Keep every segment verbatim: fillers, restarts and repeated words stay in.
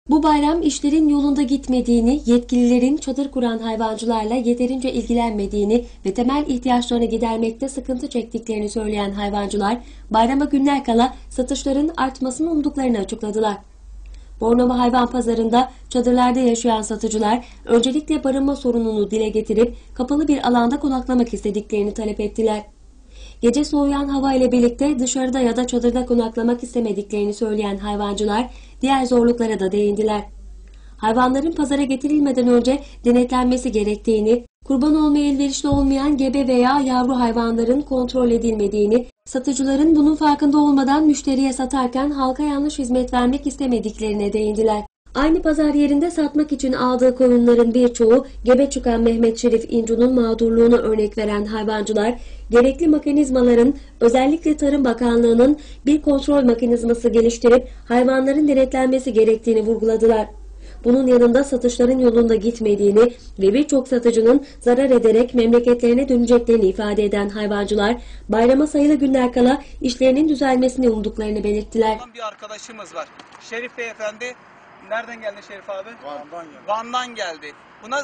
Bu bayram işlerin yolunda gitmediğini, yetkililerin çadır kuran hayvancılarla yeterince ilgilenmediğini ve temel ihtiyaçlarını gidermekte sıkıntı çektiklerini söyleyen hayvancılar, bayrama günler kala satışların artmasını umduklarını açıkladılar. Bornova Hayvan Pazarı'nda çadırlarda yaşayan satıcılar öncelikle barınma sorununu dile getirip kapalı bir alanda konaklamak istediklerini talep ettiler. Gece soğuyan hava ile birlikte dışarıda ya da çadırda konaklamak istemediklerini söyleyen hayvancılar diğer zorluklara da değindiler. Hayvanların pazara getirilmeden önce denetlenmesi gerektiğini, kurban olmaya elverişli olmayan gebe veya yavru hayvanların kontrol edilmediğini, satıcıların bunun farkında olmadan müşteriye satarken halka yanlış hizmet vermek istemediklerine değindiler. Aynı pazar yerinde satmak için aldığı koyunların birçoğu gebe çıkan Mehmet Şerif İncu'nun mağdurluğuna örnek veren hayvancılar, gerekli mekanizmaların özellikle Tarım Bakanlığı'nın bir kontrol mekanizması geliştirip hayvanların denetlenmesi gerektiğini vurguladılar. Bunun yanında satışların yolunda gitmediğini ve birçok satıcının zarar ederek memleketlerine döneceklerini ifade eden hayvancılar, bayrama sayılı günler kala işlerinin düzelmesini umduklarını belirttiler. Bir arkadaşımız var. Şerif Beyefendi. Nereden geldi Şerif abi? Van'dan geldi. Van'dan geldi. Buna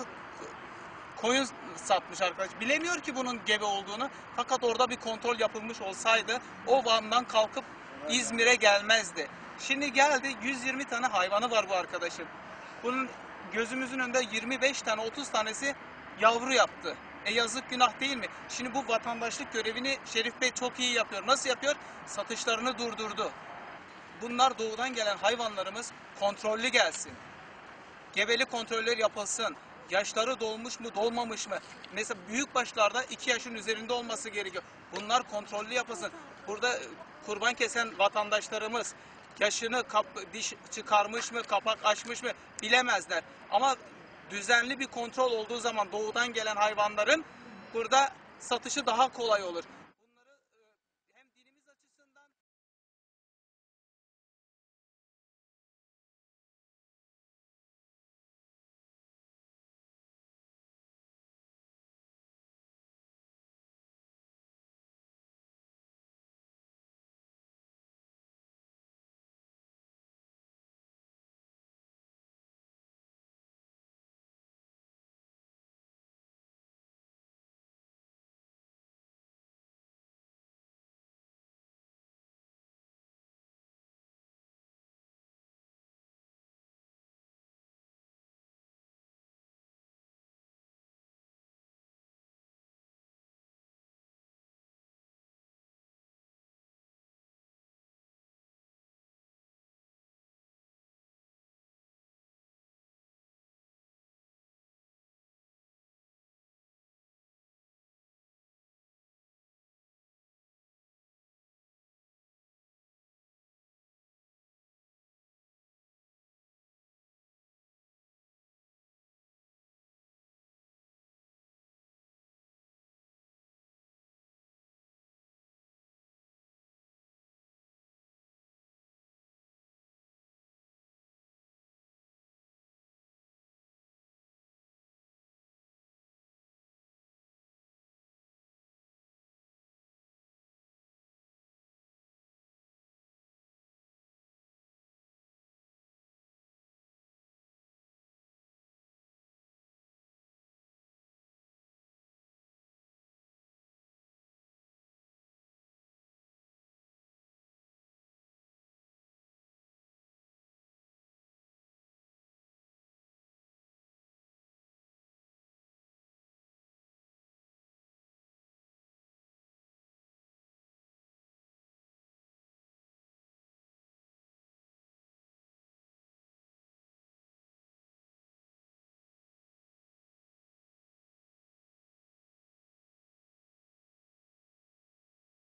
koyun satmış arkadaş. Bilemiyor ki bunun gebe olduğunu. Fakat orada bir kontrol yapılmış olsaydı o Van'dan kalkıp İzmir'e gelmezdi. Şimdi geldi, yüz yirmi tane hayvanı var bu arkadaşın. Bunun gözümüzün önünde yirmi beş tane otuz tanesi yavru yaptı. E yazık, günah değil mi? Şimdi bu vatandaşlık görevini Şerif Bey çok iyi yapıyor. Nasıl yapıyor? Satışlarını durdurdu. Bunlar doğudan gelen hayvanlarımız kontrollü gelsin. Gebelik kontrolleri yapılsın. Yaşları dolmuş mu, dolmamış mı? Mesela büyük başlarda iki yaşın üzerinde olması gerekiyor. Bunlar kontrollü yapılsın. Burada kurban kesen vatandaşlarımız yaşını kap, diş çıkarmış mı, kapak açmış mı bilemezler. Ama düzenli bir kontrol olduğu zaman doğudan gelen hayvanların burada satışı daha kolay olur.